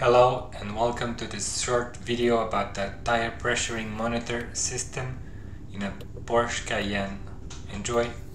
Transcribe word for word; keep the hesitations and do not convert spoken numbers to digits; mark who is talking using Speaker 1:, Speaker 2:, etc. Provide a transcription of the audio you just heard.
Speaker 1: Hello and welcome to this short video about the tire pressuring monitor system in a Porsche Cayenne. Enjoy!